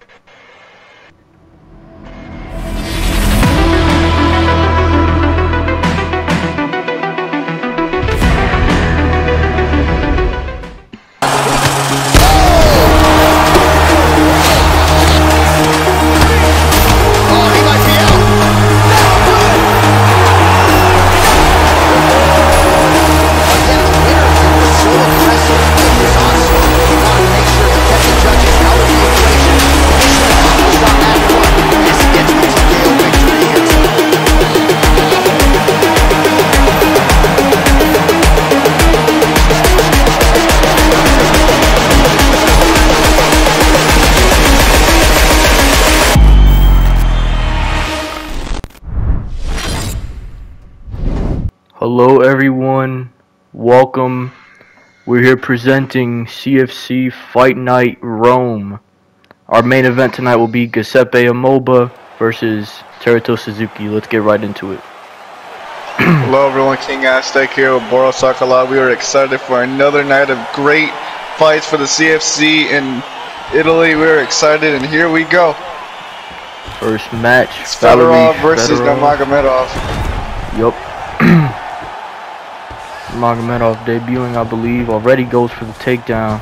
Hello everyone, welcome. We're here presenting CFC Fight Night Rome. Our main event tonight will be Giuseppe Amoeba versus Amoeba Suzuki. Let's get right into it. Hello everyone, King Aztec here with Boro Sakala. We are excited for another night of great fights for the CFC in Italy. We're excited and here we go. First match, Fedorov versus Nurmagomedov. Yup. Nurmagomedov debuting, I believe, already goes for the takedown.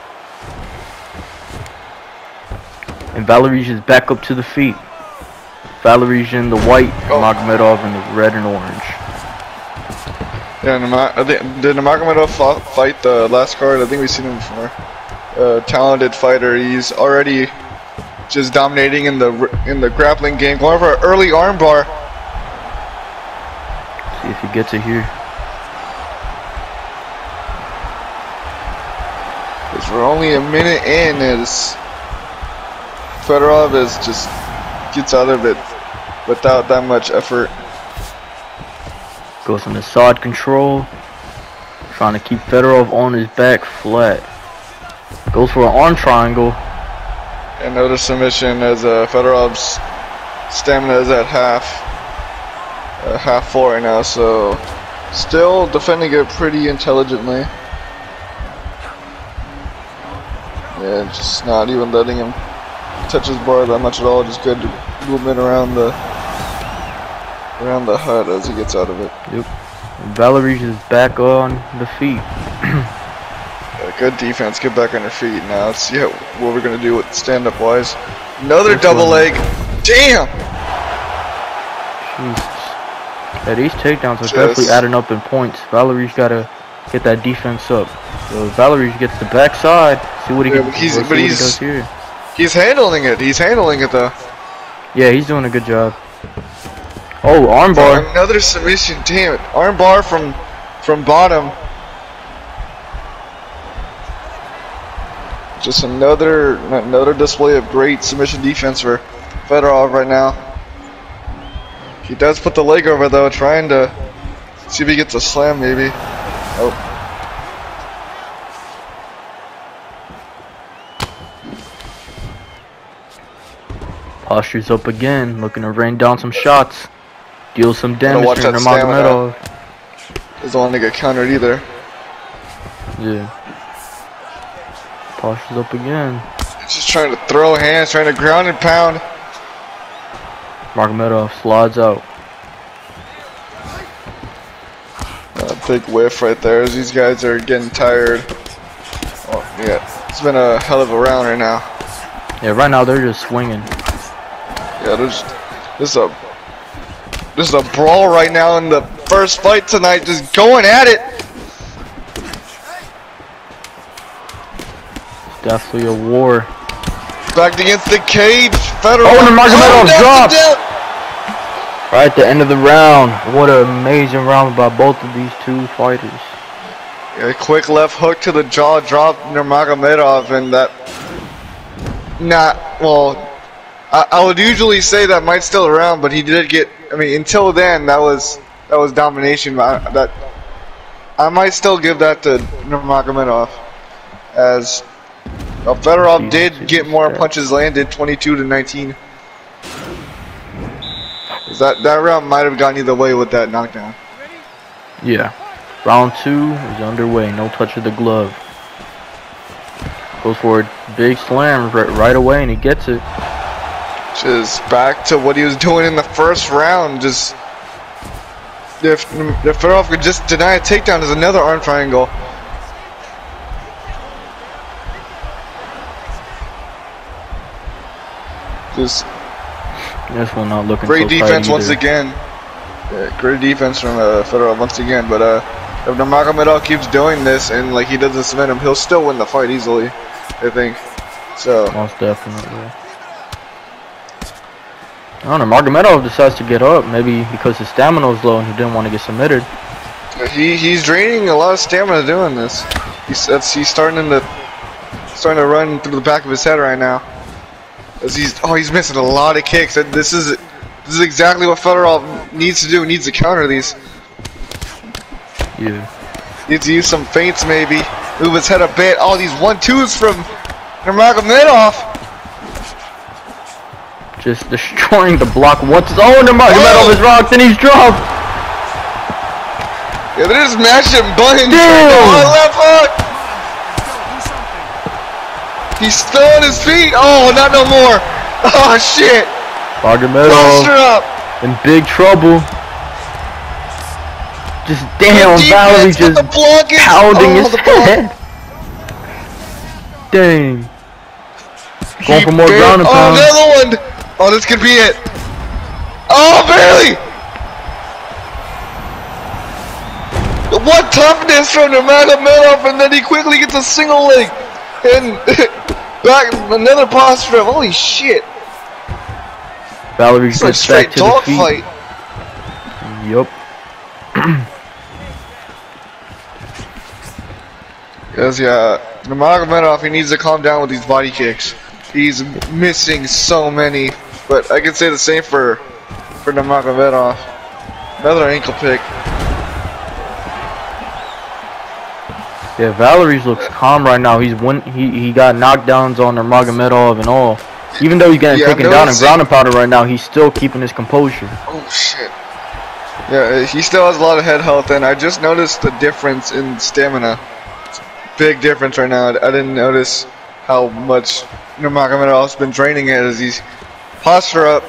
And Valerij is back up to the feet. Valerij in the white, Nurmagomedov in the red and orange. Yeah, did Nurmagomedov fight the last card? I think we've seen him before. Talented fighter. He's already just dominating in the grappling game. Going for an early armbar. See if he gets it here. We're only a minute in as Fedorov just gets out of it without that much effort. Goes into side control, trying to keep Fedorov on his back flat. Goes for an arm triangle. Another submission as Fedorov's stamina is at half full right now, so still defending it pretty intelligently. Yeah, just not even letting him touch his bar that much at all. Just good movement around the hut as he gets out of it. Yep. Valerij is back on the feet. Yeah, good defense. Get back on your feet now. Let's see what we're gonna do with stand-up wise. Another double leg. Damn. Jesus. Yeah, these takedowns are definitely adding up in points. Valerij gotta get that defense up. So Valerij gets the backside. See what he does here. He's handling it. He's handling it though. Yeah, he's doing a good job. Oh, armbar. Another submission. Damn it. Armbar from bottom. Just another display of great submission defense for Fedorov right now. He does put the leg over though, trying to see if he gets a slam maybe. Oh. Posture's up again, looking to rain down some shots. Deal some damage to Nurmagomedov. Doesn't want to get countered either. Yeah. Posture's up again. He's just trying to throw hands, trying to ground and pound. Nurmagomedov slides out. Big whiff right there as these guys are getting tired. Oh, yeah, it's been a hell of a round right now. Yeah, right now they're just swinging. Yeah, this is a brawl right now in the first fight tonight, just going at it. Definitely a war. Back against the cage. Fedorov. Oh, Nurmagomedov dropped. Right at the end of the round. What an amazing round by both of these two fighters. Yeah, a quick left hook to the jaw, dropped Nurmagomedov, and that. I would usually say that might still around, but he did get. I mean, until then, that was domination. That I might still give that to Nurmagomedov, as Fedorov did get more punches landed, 22 to 19. That round might have gone either way with that knockdown. Yeah. Round 2 is underway. No touch of the glove. Goes for a big slam right away, and he gets it. Just back to what he was doing in the first round. Just if Fedorov could just deny a takedown, there's another arm triangle. Just this one not looking great so defense tight once again. Yeah, great defense from Fedorov once again. But if Nurmagomedov keeps doing this and like he doesn't submit him, he'll still win the fight easily, I think. So most definitely. I don't know. Nurmagomedov decides to get up, maybe because his stamina is low and he didn't want to get submitted. He's draining a lot of stamina doing this. He's starting to run through the back of his head right now. As he's missing a lot of kicks. And this is exactly what Fedorov needs to do. He needs to counter these. Yeah. Needs to use some feints maybe. Move his head a bit. All these 1-2s from Nurmagomedov. Just destroying the block once. Oh, Nurmagomedov is rocked and he's dropped. Yeah, they're just mashing buttons. Damn. Oh, left hook. He's still on his feet. Oh, not no more. Oh shit. Nurmagomedov in big trouble. Just damn, Valerie just pounding his head. Dang. Going for more ground and pound. Oh, another one. Oh, this could be it. Oh, barely. What toughness from Nurmagomedov, and then he quickly gets a single leg. And back another pause for him. Holy shit. Valerie gets back to the feet. Fight. Yup. Yes, yeah. Nurmagomedov, he needs to calm down with these body kicks. He's missing so many. But I can say the same for Nurmagomedov. Another ankle pick. Yeah, Valerie's looks calm right now. He got knockdowns on Nurmagomedov and all. Even though he's getting taken down and ground and powder right now, he's still keeping his composure. Oh shit. Yeah, he still has a lot of head health, and I just noticed the difference in stamina. It's a big difference right now. I didn't notice how much Nurmagomedov's been draining it as he's posture up.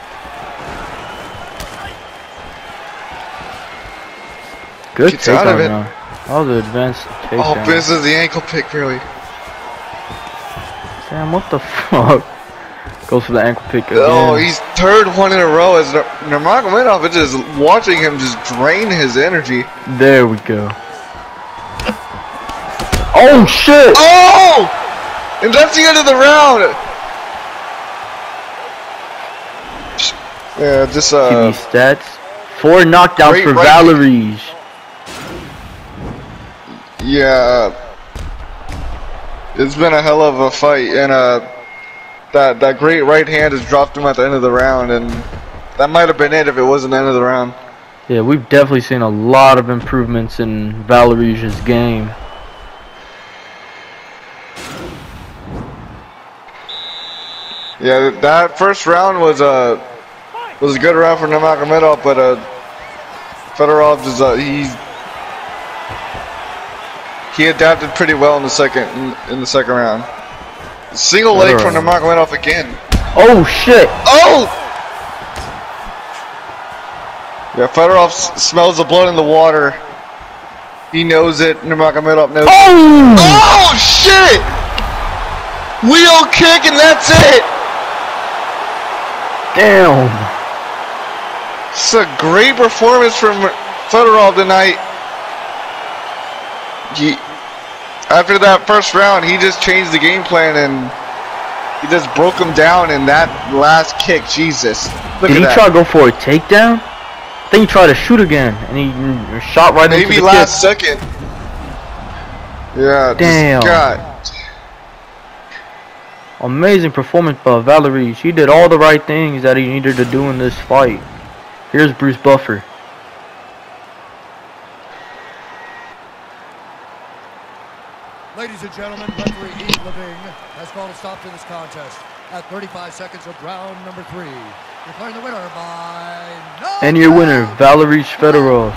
Good takedown now. Oh, the advanced takedown. Oh, this is the ankle pick, really. Damn, what the fuck? Goes for the ankle pick again. Oh, he's third one in a row as Nurmagomedov is just watching him just drain his energy. There we go. Oh, shit! Oh! And that's the end of the round! Yeah, just, TV stats. 4 knockdowns for Valerie. Yeah, it's been a hell of a fight, and that great right hand has dropped him at the end of the round, and that might have been it if it wasn't the end of the round. Yeah, we've definitely seen a lot of improvements in Valerie's game. Yeah, that first round was a good round for Nurmagomedov, but Fedorov just he adapted pretty well in the second round. Single leg from Nurmagomedov again. Oh shit! Oh! Yeah, Fedorov smells the blood in the water. He knows it. Nurmagomedov knows it. Oh shit! Wheel kick and that's it! Damn! It's a great performance from Fedorov tonight. After that first round, he just changed the game plan and he just broke him down in that last kick. Jesus. Did he try to go for a takedown? I think he tried to shoot again and he shot right into the kick. Maybe last second. Yeah. Damn. God. Amazing performance by Valerie. She did all the right things that he needed to do in this fight. Here's Bruce Buffer. Ladies and gentlemen, referee Eve Leving has called a stop to this contest at 35 seconds of round number 3. Declaring the winner by... And your winner, Valerie Fedorov.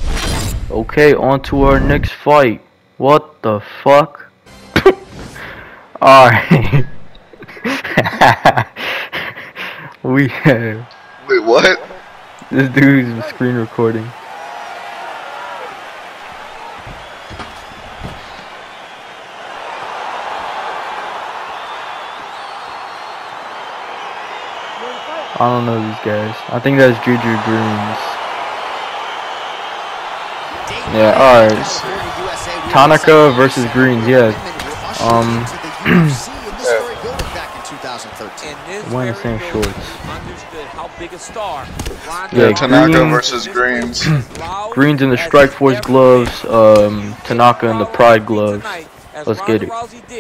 Okay, on to our next fight. What the fuck? Alright. We have Wait, what? this dude's screen recording. I don't know these guys. I think that's Juju Greens. Yeah, alright. Tanaka versus Greens, yeah. Wearing the same shorts. Yeah, Tanaka versus Greens. Greens in the Strike Force gloves, Tanaka in the Pride gloves. Let's get it.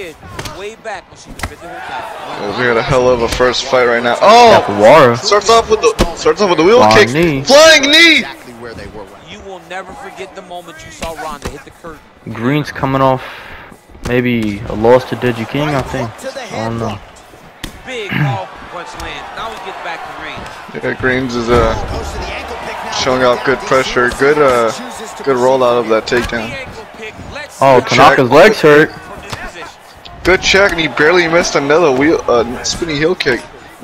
We had a hell of a first fight right now. Oh! Kawara. Starts off with the wheel Flying kick. knee. Flying knee! You will never forget the moment you saw Ronda hit the curtain. Greens coming off maybe a loss to Deji King, I think. I don't know. Big ball punch land. Now he gets back to range. Yeah, Greens is showing off good pressure. Good rollout of that takedown. Oh, Good Tanaka's check. legs hurt. Good check, and he barely missed another spinning heel kick.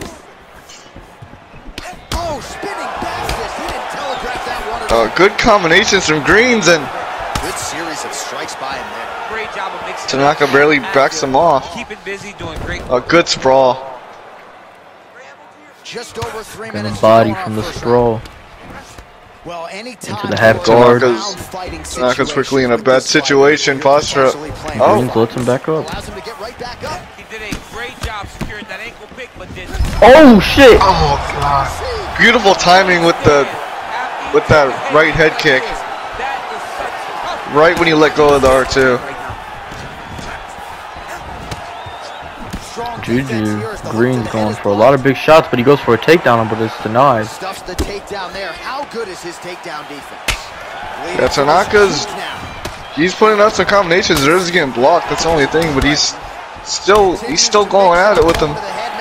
Good combinations from Greens, and good series of strikes by him there. Great job of mixing. Tanaka barely backs him off. Keep it busy, doing great. A good sprawl. Just over 3 And minutes. the body from the sprawl. Well, Into the half guard. Tanaka's quickly in a bad situation. Posture. Greens lets him back up. Allows him to get right back up. He did a great job securing that ankle pick, but didn't. Oh shit! Oh god. Beautiful timing with that right head kick. Right when you let go of the R2. Juju Green's going for a lot of big shots, but he goes for a takedown, but it's denied. Stuffs the takedown there. How good is his takedown defense? Yeah, Tanaka's he's putting out some combinations. There's getting blocked. That's the only thing, but he's still going at it with them.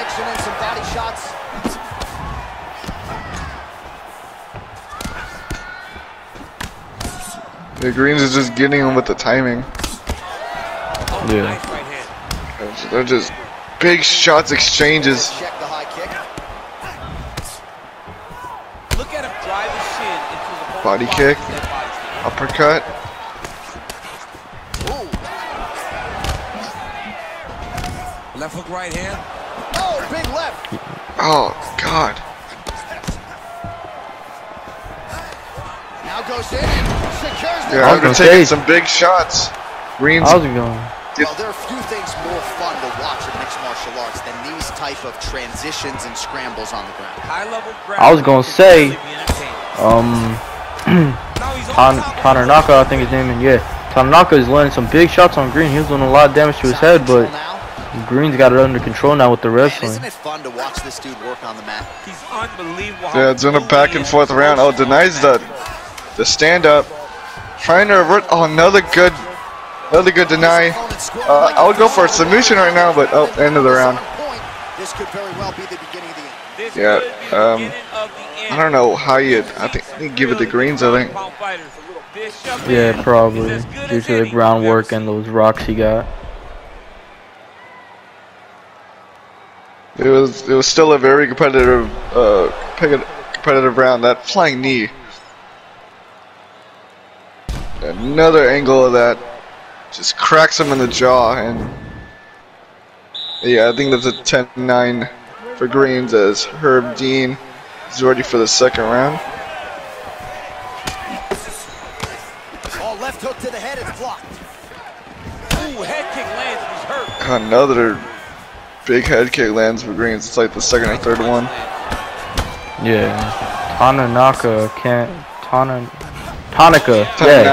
The Greens is just getting him with the timing. Yeah. They're just big shots exchanges. Check the high kick. Look at him drive his shin into the Body kick. Uppercut. Left hook, right hand. Oh, big left. Oh god. Now goes in and secures the Yeah, they're taking some big shots. Greens. How's it going? Well, there are few things more fun to watch in mixed martial arts than these type of transitions and scrambles on the ground. High level I was gonna say, Tanaka, I think his name is, yeah. Tanaka is landing some big shots on Green. He was doing a lot of damage to his head, but Green's got it under control now with the wrestling. Isn't it fun to watch this dude work on the mat? He's unbelievable. Yeah, it's in a back and forth round. Oh, denies the stand up. Trying to revert. Oh, another good deny. I would go for a submission right now, but oh, end of the round. This could very well be the beginning of the end. Yeah, I don't know how I think you give it to Greens, I think. Yeah, probably due to the groundwork and those rocks he got. It was still a very competitive round. That flying knee. Another angle of that just cracks him in the jaw, and yeah, I think that's a 10-9 for Greens as Herb Dean is ready for the second round. Oh, left hook to the head, it's blocked. Ooh, head kick lands, he's hurt. Another big head kick lands for Greens. It's like the second or third one. Yeah, Tanaka,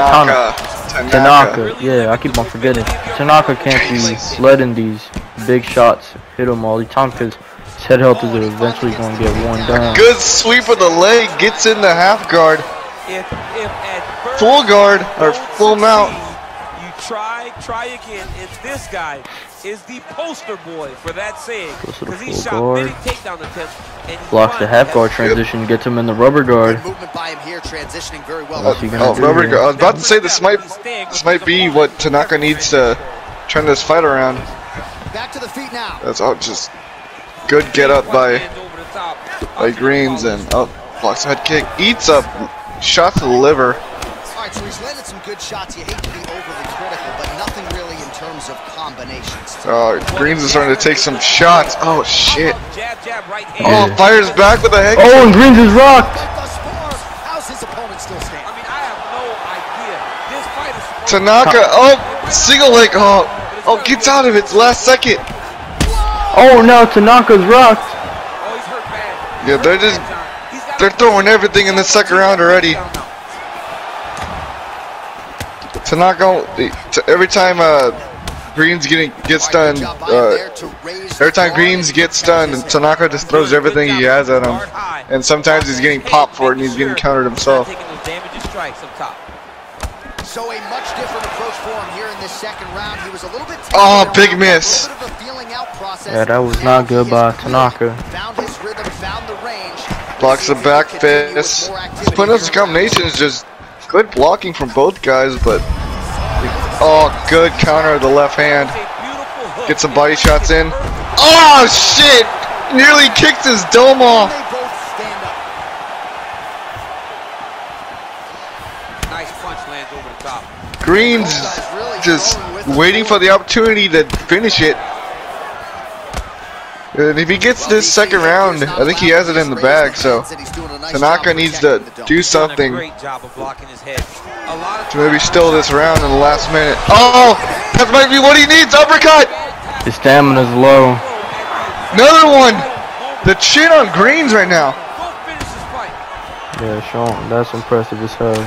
yeah, I keep on forgetting. Tanaka can't be letting these big shots hit him all the time because his head health is eventually going to get worn down. Good sweep of the leg, gets in the half guard. If at first Full guard, or full mount. You try again, and this guy is the poster boy for that saying. Because he shot many takedown attempts. And blocks the half guard transition, gets him in the rubber guard. Movement by him here, transitioning very well. Rubber guard. I was about to say this might be what Tanaka needs to turn this fight around. Back to the feet now. That's all just good get up by Greens, and blocks the head kick, eats up shot to the liver. All right, so he's landed some good shots. You hate to be overly critical, but nothing really in terms of combinations. Greens is starting to take some shots. Oh shit! Yeah. Fires back with a head. Oh, and Greens is rocked. How's his opponent still standing? I mean, I have no idea. This fight is Tanaka, single leg. Oh, gets out of it last second. Oh, now Tanaka's rocked. Oh, he's hurt bad. Yeah, they're throwing everything in the second round already. Tanaka, every time Greens gets done, every time Greens gets done, Tanaka just throws everything he has at him, and sometimes he's getting popped for it and he's getting countered himself. So a much different approach for him here in this second round. He was a little bit big miss. Yeah, that was not good by Tanaka. Found his rhythm, found the range. Blocks the back fist. Putting up the combination is just good blocking from both guys, but good counter of the left hand. Get some body shots in. Oh shit! Nearly kicked his dome off. Nice punch lands over the top. Greens just waiting for the opportunity to finish it. And if he gets this second round, I think he has it in the bag, so Tanaka needs to do something to maybe steal this round in the last minute. Oh, that might be what he needs, uppercut! His stamina's low. Another one! The chin on Greens right now. Yeah, Sean, that's impressive as hell.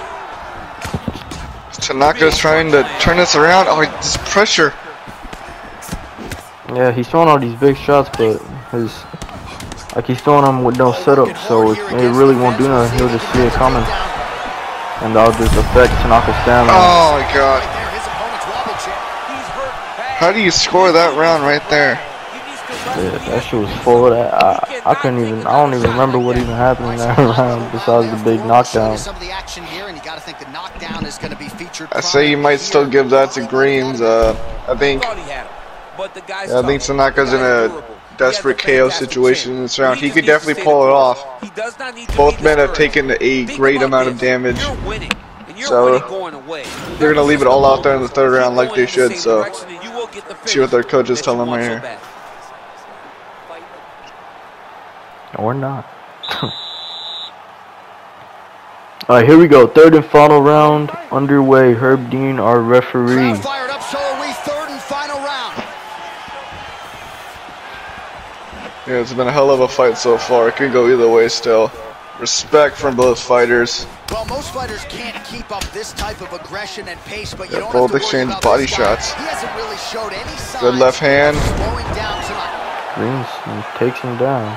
Tanaka's trying to turn this around. Oh, this pressure. Yeah, he's throwing all these big shots, but he's throwing them with no setup, so it really won't do nothing. He'll just see it coming, and that'll just affect Tanaka's stamina. Oh my god! How do you score that round right there? Yeah, that shit was full. I couldn't even. I don't even remember what even happened in that round besides the big knockdown. I say you might still give that to Greens. I think Tanaka's in a desperate KO situation in this round. He could definitely pull it off. Both men have taken a great amount of damage, so they're gonna leave it all out there in the third round like they should. So see what their coaches tell them right here. Or not. Alright, here we go. Third and final round underway. Herb Dean, our referee. Fired up, so are we. Third and final round. Yeah, it's been a hell of a fight so far. It could go either way still. Respect from both fighters. Well, most fighters can't keep up this type of aggression and pace, but you don't both have to exchange worry about body this shots. He hasn't really showed any signs. Good left hand. Slowing down tonight. Greens takes him down.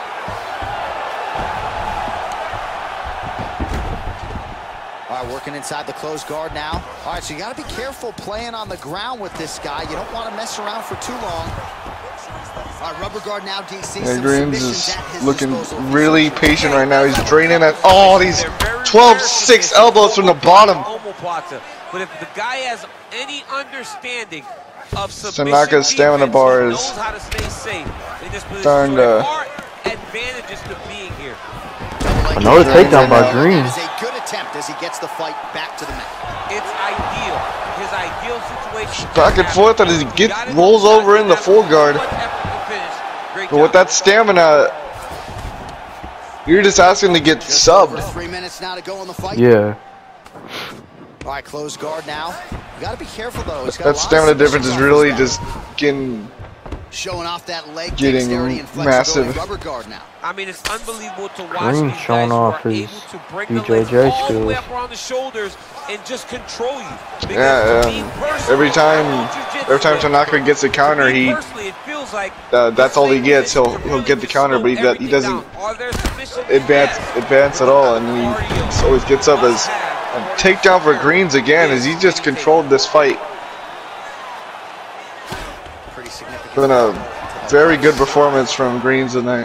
All right, working inside the closed guard now. All right, so you got to be careful playing on the ground with this guy. You don't want to mess around for too long. All right, rubber guard now, DC. Yeah, Greens is looking really patient right now. He's draining at these 12-6 elbows from the bottom. But if the guy has any understanding of Tanaka's stamina bar is starting to. Advantages to being here. Another takedown by Greens. A good attempt as he gets the fight back to the mat. It's ideal. His ideal situation. Back and forth as he rolls over in the full guard. But with that stamina, you're just asking to get subbed. 3 minutes now to go in the fight. Yeah. All right, closed guard now. You got to be careful though. That stamina difference is really just showing off that leg getting massive. Rubber guard now. I mean, it's unbelievable to watch Greens these showing guys off who are his able to bring the legs BJJ all the way skills. up around the shoulders and just control you. Every time Tanaka gets a counter, that's all he gets. He'll get the counter, but he doesn't advance at all, and he always gets up as a takedown for Greens again, as he just controlled this fight. Pretty significant. Been a very good performance from Greens tonight.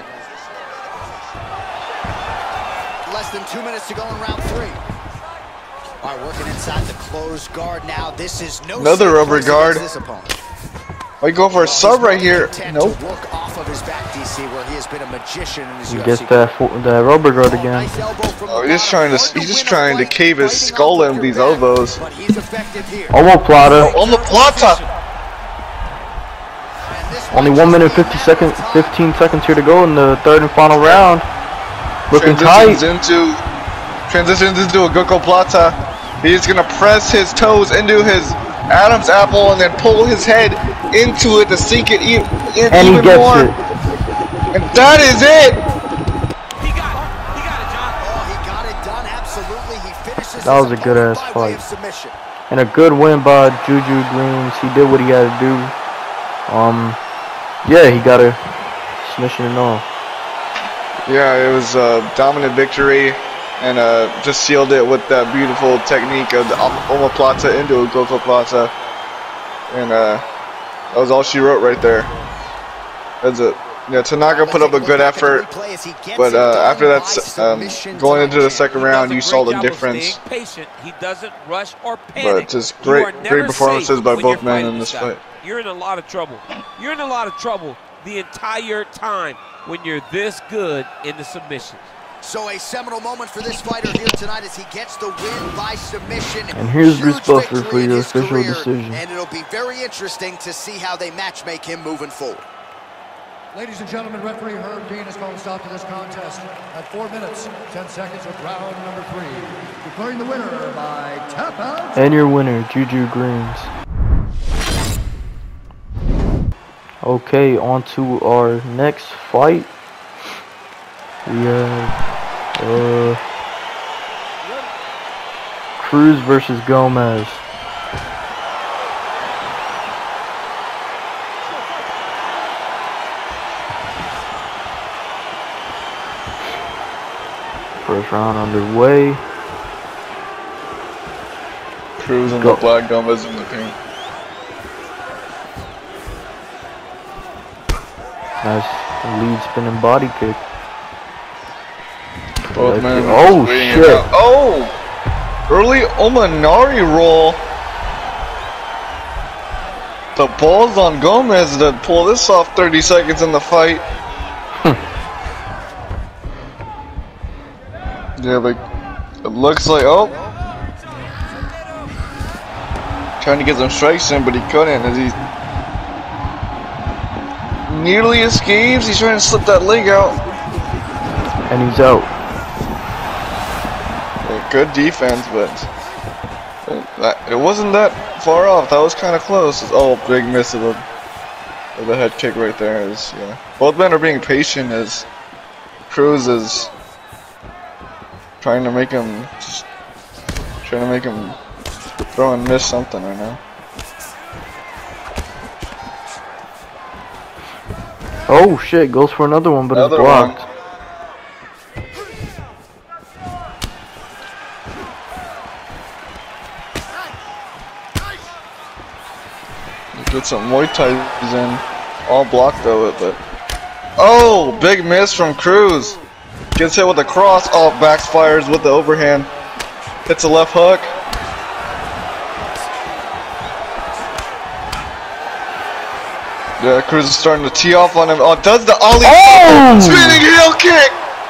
Less than 2 minutes to go in round 3. All right, working inside the closed guard now. This is no another rubber guard. Might go for a sub right here. Nope. He gets that rubber guard again. Oh, he's just trying to cave his skull in with these elbows. Omoplata. Omoplata. Only 1 minute 15 seconds here to go in the third and final round. Looking tight. Transitions into a Goko Plata. He's gonna press his toes into his Adam's apple and then pull his head into it to sink it in and even he gets more. It. And that is it. He got it, John. Oh, he got it done. Absolutely. He finishes. That was a good ass fight. And a good win by Juju Greens. He did what he had to do. Yeah, he got a submission and all. Yeah, it was a dominant victory, and just sealed it with that beautiful technique of the omoplata into a Goko Plata. And that was all she wrote right there. That's it. Yeah, Tanaka put up a good effort, but after that, going into the second round, you saw the difference. He doesn't rush or panic. But just great performances by both men in this fight. You're in a lot of trouble. You're in a lot of trouble the entire time when you're this good in the submission. So a seminal moment for this fighter here tonight as he gets the win by submission. And here's Bruce Buffer for your official decision. And it'll be very interesting to see how they matchmake him moving forward. Ladies and gentlemen, referee Herb Dean has called a stop to this contest at 4 minutes, 10 seconds of round number 3. Declaring the winner by tap out. And your winner, Juju Greens. Okay, on to our next fight. We have Cruz versus Gomez. First round underway. Cruz in the black, Gomez in the pink. Nice lead spinning body kick. Both men oh shit! Oh, early Omanari roll. The ball's on Gomez to pull this off 30 seconds in the fight. Yeah, like it looks like trying to get some strikes in, but he couldn't as he nearly escapes. He's trying to slip that leg out. And he's out. Yeah, good defense, but it wasn't that far off. That was kind of close. Oh, big miss of the head kick right there. Yeah. Both men are being patient as Cruz is trying to make him throw and miss something right now. Oh shit, goes for another one, but it's blocked. Get some Muay Thais in, all blocked though, but oh, big miss from Cruz. Gets hit with a cross, backfires with the overhand. Hits a left hook. Yeah, Cruz is starting to tee off on him. Oh, does the ollie spinning heel kick.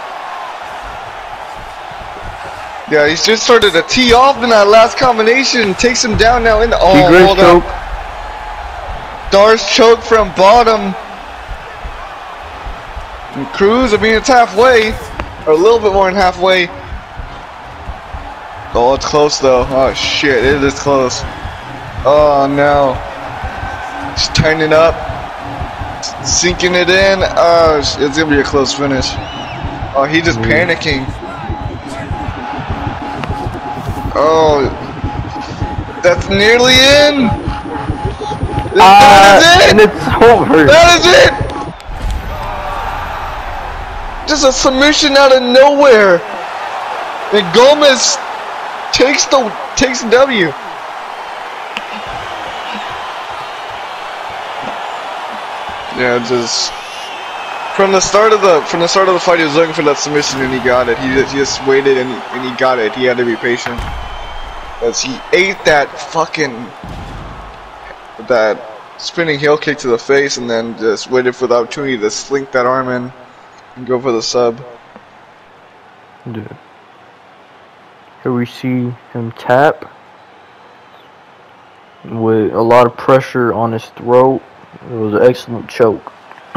Yeah, he's just started to tee off in that last combination. Takes him down now in the hold up. Darce choke from bottom. And Cruz, I mean, it's halfway, or a little bit more than halfway. Oh, it's close though. Oh shit, it is close. Oh no. Just tightening up. Sinking it in. Oh, it's gonna be a close finish. Oh, he's just panicking. Oh, that's nearly in. That is it. And it's over. That is it. Just a submission out of nowhere. And Gomez takes the W. Yeah, just from the start of the fight, he was looking for that submission and he got it. He just waited and he got it. He had to be patient. As he ate that spinning heel kick to the face and then just waited for the opportunity to slink that arm in and go for the sub. Yeah. Here we see him tap with a lot of pressure on his throat. It was an excellent choke.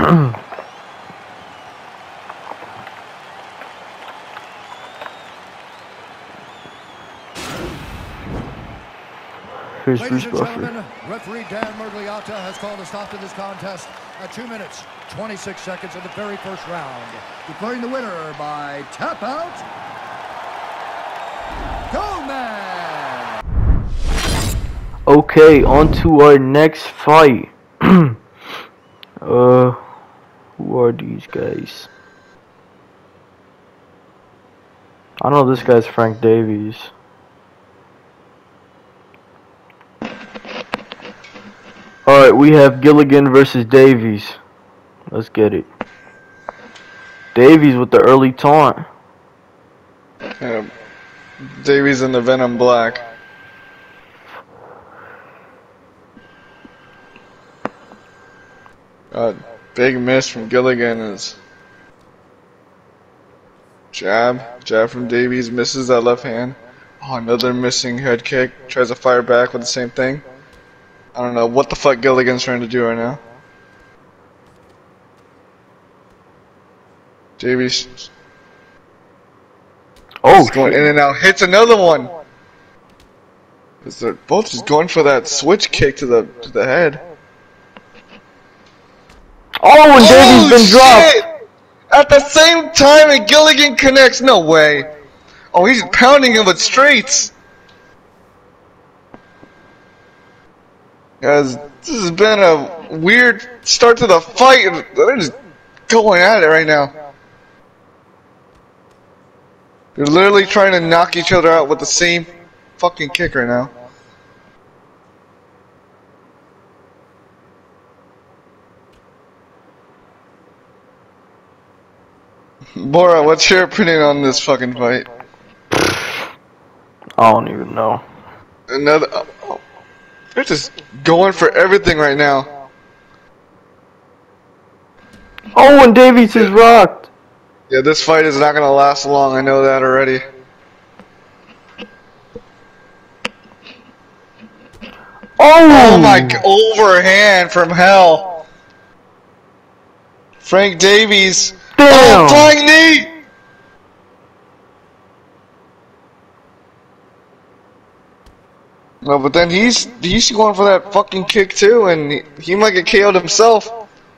Here's Ladies Bruce and Buffer. gentlemen, referee Dan Mergliata has called a stop to this contest at 2 minutes, 26 seconds of the very first round, declaring the winner by tap out, Gomez! Okay, on to our next fight. Who are these guys? I know this guy's Frank Davies. Alright, we have Gilligan versus Davies. Let's get it. Davies with the early taunt. Yeah, Davies in the Venom Black. Big miss from Gilligan is jab from Davies, misses that left hand. Oh, another missing head kick. Tries to fire back with the same thing. I don't know what the fuck Gilligan's trying to do right now. Davies. Oh, going in and out. Hits another one. They're both just going for that switch kick to the head. Oh, and Davies been dropped. At the same time, and Gilligan connects. No way. Oh, he's pounding him with straights. Guys, this has been a weird start to the fight. They're just going at it right now. They're literally trying to knock each other out with the same fucking kick right now. Bora, what's your opinion on this fucking fight? I don't even know. Another. Oh, they're just going for everything right now. Oh, and Davies is rocked. Yeah, this fight is not gonna last long. I know that already. Oh my! Overhand from hell. Frank Davies. Damn. Oh, flying knee. No, but then he's going for that fucking kick too, and he might get KO'd himself.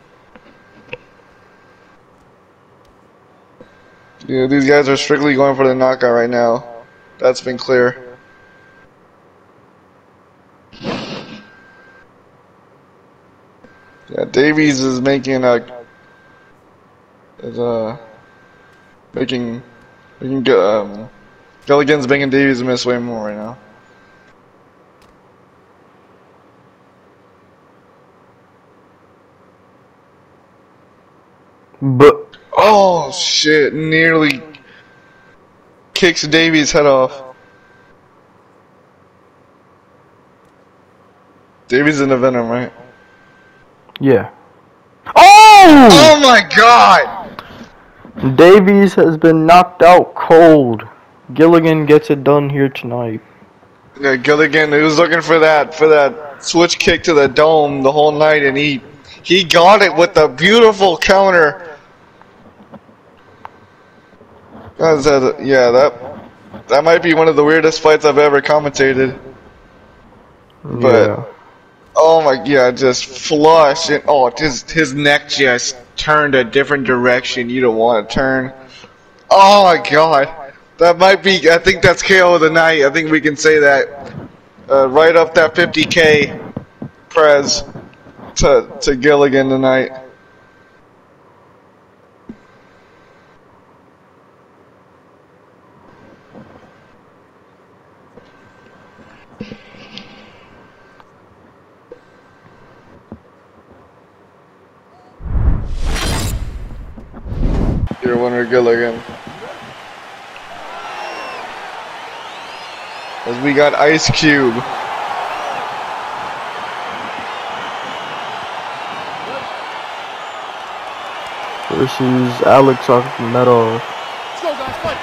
Yeah, these guys are strictly going for the knockout right now. That's been clear. Yeah, Davies is making Gilligan's making Davies miss way more right now. But oh shit! Nearly kicks Davies' head off. Davies in the Venom, right? yeah. Oh! Oh my god! Davies has been knocked out cold. Gilligan gets it done here tonight. Yeah, Gilligan, he was looking for that switch kick to the dome the whole night, and he got it with a beautiful counter. Yeah, that might be one of the weirdest fights I've ever commentated. But Yeah. oh my god, just flush and oh, his neck just turned a different direction you don't want to turn. Oh my god, that might be. I think that's KO of the night. I think we can say that. Right up that 50K prez to Gilligan tonight. Your winner, Gilligan. As we got Ice Cube. versus Alex Amoeba. Let's go, guys, fight.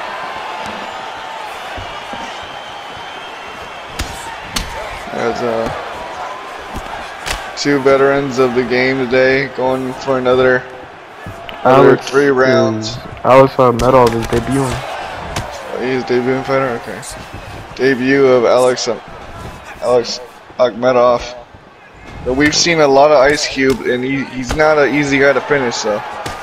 As two veterans of the game today going for another 3 rounds. Alex Amoeba is debuting. He's debuting fighter? Okay. Debut of Alex Akhmedov. But we've seen a lot of Ice Cube, and he's not an easy guy to finish, so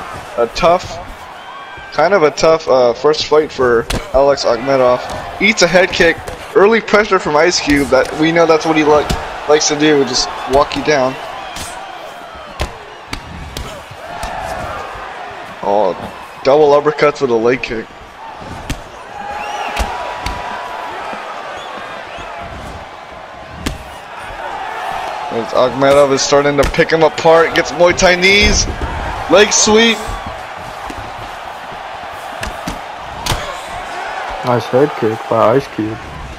kind of a tough first fight for Alex Akhmedov. Eats a head kick, early pressure from Ice Cube. That we know that's what he likes to do, just walk you down. Oh, double uppercuts with a leg kick. As Akhmedov is starting to pick him apart, gets Muay Thai knees, leg sweep. Nice head kick by Ice Cube.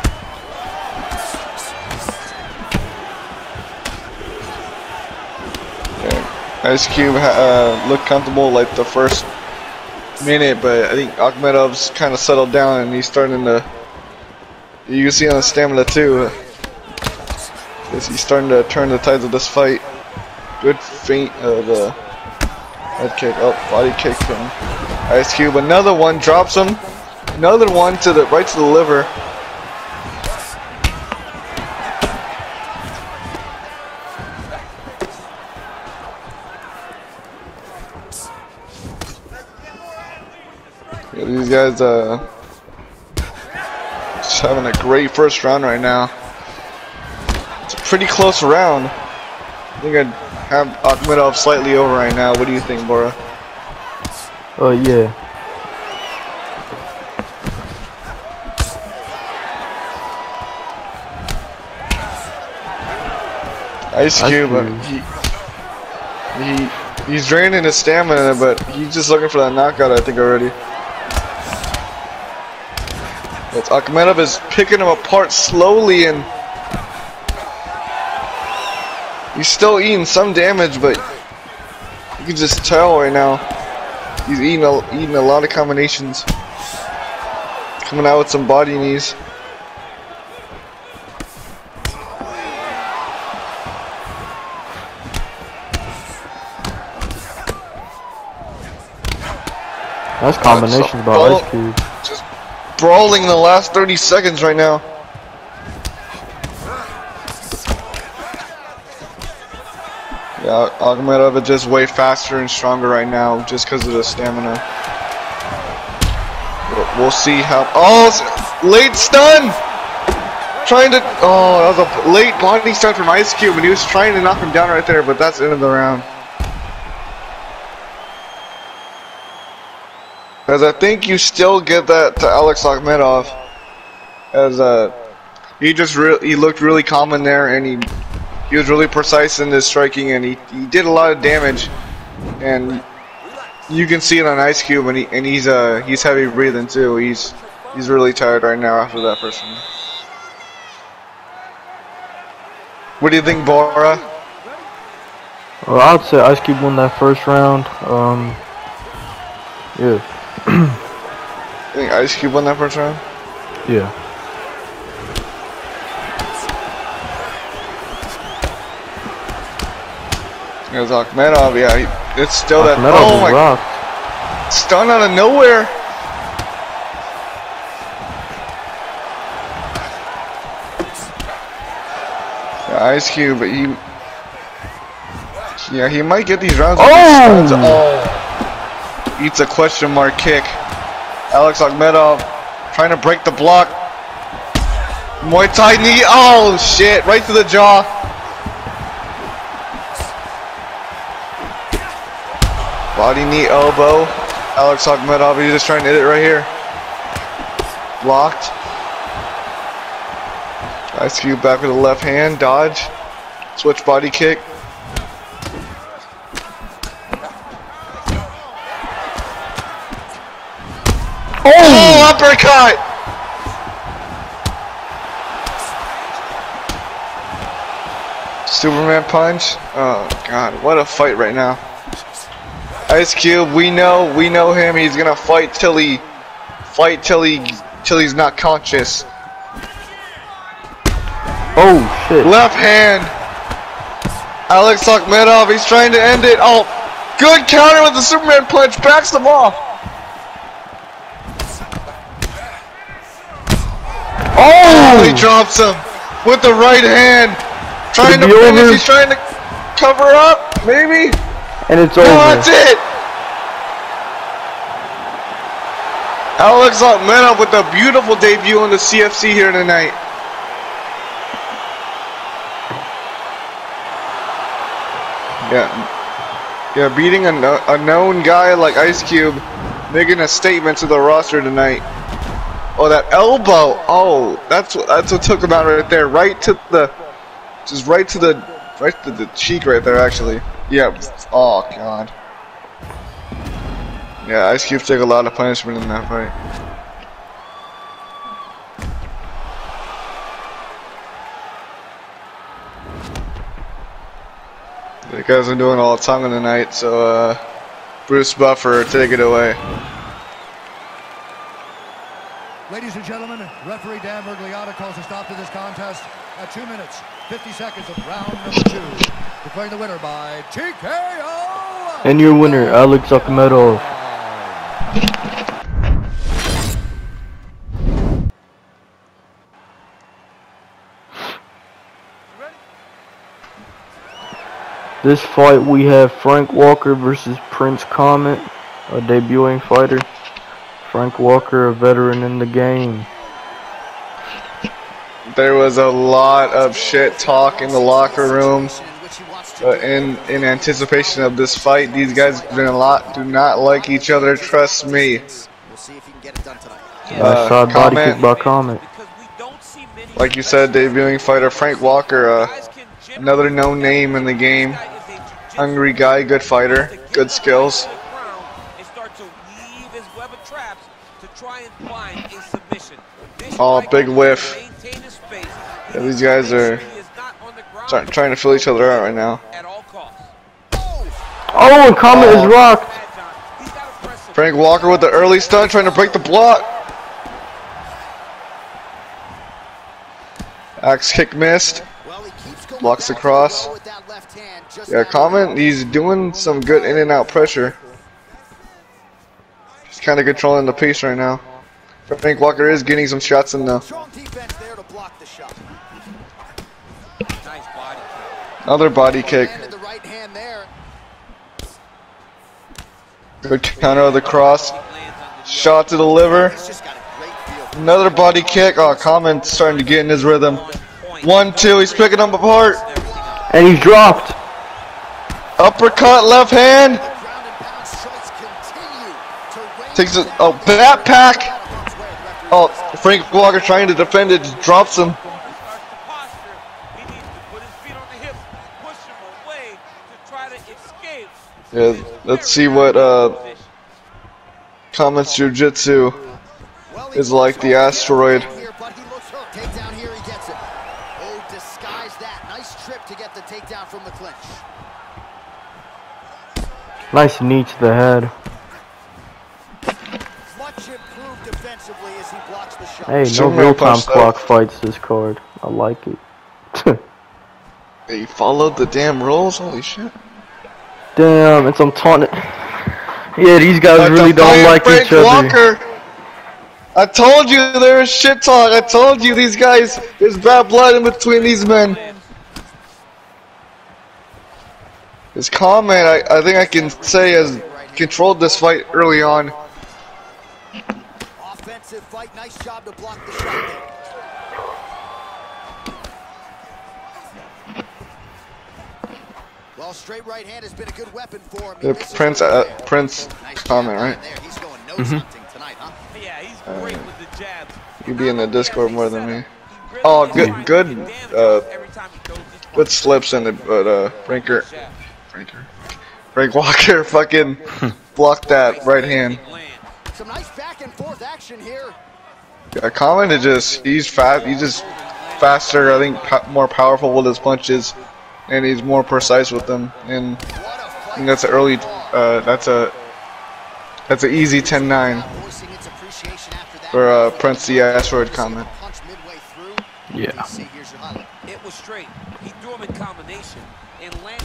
Yeah. Ice Cube looked comfortable like the first minute, but I think Akhmedov's kind of settled down and he's starting to. You can see on the stamina too. He's starting to turn the tides of this fight. Good feint of the head kick. Oh, body kick from Ice Cube. Another one drops him. Another one to the right to the liver. Yeah, these guys just having a great first round right now. Pretty close round. I think I'd have Akhmedov slightly over right now. What do you think, Bora? Yeah. Ice Cube, he's draining his stamina, but he's just looking for that knockout, I think, already. But Akhmedov is picking him apart slowly, and he's still eating some damage, but you can just tell right now he's eating a lot of combinations. Coming out with some body knees. Nice combination by Ice Cube. Just brawling in the last 30 seconds right now. Yeah, Akhmedov is just way faster and stronger right now just because of the stamina. We'll see how. Oh, late stun! Trying to. Oh, that was a late body stun from Ice Cube, and he was trying to knock him down right there, but that's the end of the round. Because I think you still give that to Alex Akhmedov, as he looked really calm in there, and he was really precise in his striking, and he did a lot of damage, and you can see it on Ice Cube, and he's heavy breathing too. He's really tired right now after that first one. What do you think, Bora? Well, I'd say Ice Cube won that first round. Yeah. You think Ice Cube won that first round? Yeah. There's Akhmedov, yeah, it's still that. Akhmedov Oh my! rocked. Stun out of nowhere. Yeah, Ice Cube, but he might get these rounds. Oh! Eats a question mark kick. Alex Akhmedov trying to break the block. Muay Thai knee. Oh shit! Right to the jaw. Body knee elbow. Alex Akhmedov, he's just trying to hit it right here. Blocked. Ice Cube back with the left hand. Dodge. Switch body kick. Oh, uppercut! Superman punch. Oh god, what a fight right now. Ice Cube, we know him. He's gonna fight till he's not conscious. Oh shit! Left hand. Alex Akhmedov, he's trying to end it. Oh, good counter with the Superman punch. Backs them off. Oh, he drops him with the right hand. Trying to finish. He's trying to cover up, maybe. And it's over. No, that's it. Alex Akhmedov with a beautiful debut on the CFC here tonight. Yeah, beating a known guy like Ice Cube, making a statement to the roster tonight. Oh, that elbow! Oh, that's what took him out right there, right to the cheek right there, actually. Yeah. Oh God. Yeah, Ice Cube took a lot of punishment in that fight. You guys are doing all the tonguing tonight, so Bruce Buffer, take it away. Ladies and gentlemen, referee Dan Mergliata calls a stop to this contest at 2 minutes, 50 seconds of round number 2. Declaring the winner by TKO. And your winner, Alex Akhmedov. This fight we have Frank Walker versus Prince Comet, a debuting fighter. Frank Walker, a veteran in the game. There was a lot of shit talk in the locker room in anticipation of this fight. These guys do not like each other, trust me. We'll see if he can get it done tonight. Side body kick by Comet. Like you said, debuting fighter Frank Walker, another known name in the game. Hungry guy, good fighter, good skills. Oh, big whiff. Yeah, these guys are trying to fill each other out right now. Oh, and Comet is rocked. Frank Walker with the early stunt, trying to break the block. Axe kick missed. Blocks the cross. Yeah, Comet, he's doing some good in and out pressure. He's kind of controlling the pace right now. Frank Walker is getting some shots in though. Another body kick. Good counter of the cross. Shot to the liver. Another body kick. Oh, Comet's starting to get in his rhythm. 1-2. He's picking them apart. And he's dropped. Uppercut, left hand. Takes it. Oh, backpack. Oh, Frank Walker trying to defend it, just drops him. Yeah, let's see what Comet's jiu-jitsu is like. The asteroid. Takedown here, he gets it. Oh, disguise that. Nice trip to get the takedown from the clinch. Nice knee to the head. Much improved defensively as he blocks the shot. Hey, no real-time clock fights this card. I like it. He followed the damn rules? Holy shit. Damn, and some taunting. Yeah, these guys really don't like each other. Walker. I told you there was shit talk. I told you these guys, there's bad blood in between these men. His comment, I think I can say, has controlled this fight early on. Offensive fight, nice job to block the shot there. Well, straight right hand has been a good weapon for him. Prince comment, right? He's going nose hunting tonight, huh? Yeah, he's great with the jabs. You be in the Discord more than me. Oh, good slips in it, but Frank Walker fucking blocked that right hand. Some nice back and forth action here. Yeah, Comet is he's just faster. I think more powerful with his punches, and he's more precise with them. And think that's an early. That's an easy 10-9 for Prince the Asteroid comment. Yeah. It was straight. He threw him in combination and landed.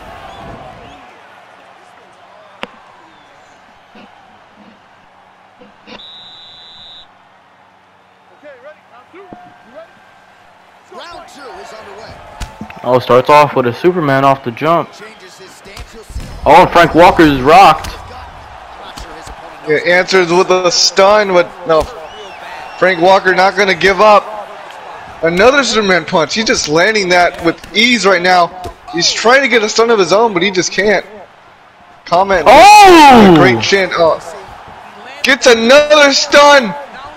Round 2 is underway. Oh, starts off with a Superman off the jump. Oh, and Frank Walker is rocked. Yeah, answers with a stun, but no. Frank Walker not gonna give up. Another Superman punch. He's just landing that with ease right now. He's trying to get a stun of his own, but he just can't. Comment. Oh! Great chin. Oh. Gets another stun.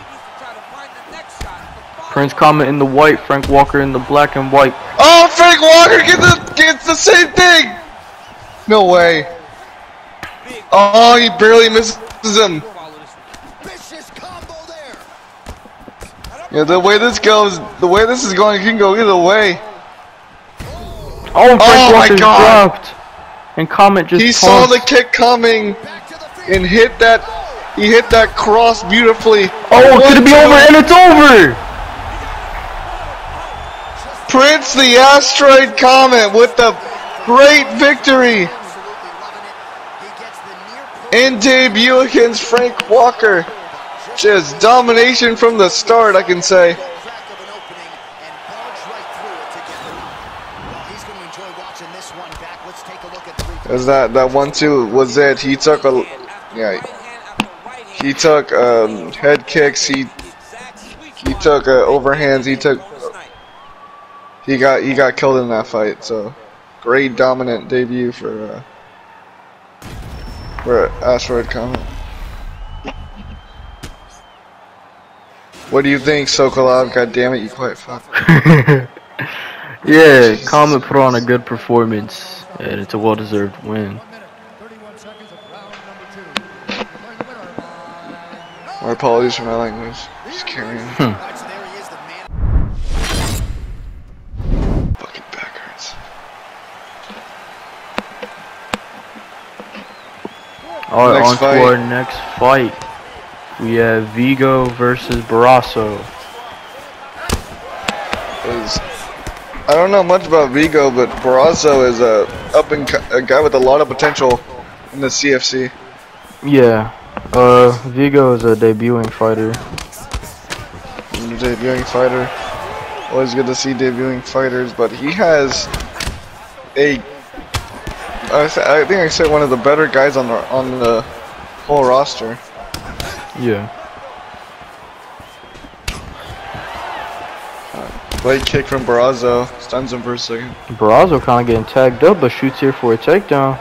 Prince Comet in the white, Frank Walker in the black and white. Oh, Frank Walker gets the same thing. No way. Oh, he barely misses him. Yeah, the way this goes, the way this is going, it can go either way. Oh, Frank Walker's my God. dropped. And Comet just He punched. saw the kick coming and hit that. He hit that cross beautifully. Oh, it's gonna be over, and it's over. Prince the Asteroid Comet with the great victory and debut against Frank Walker. Just domination from the start, I can say. As that 1-2 was it. He took a he took head kicks. He took overhands. He got killed in that fight. So great dominant debut for Asteroid Comet. What do you think, Sokolov? God damn it, you quite fuck. Yeah, Comet put on a good performance, and it's a well-deserved win. My apologies for my language. Just carrying. Fucking back hurts. Alright, on to our next fight. We have Vigo versus Barrasso. I don't know much about Vigo, but Barrasso is a guy with a lot of potential in the CFC. Yeah, Vigo is a debuting fighter. Always good to see debuting fighters, but he has I think I said one of the better guys on the whole roster. Yeah. Late kick from Barrasso, stuns him for a second. Barrasso kind of getting tagged up, but shoots here for a takedown.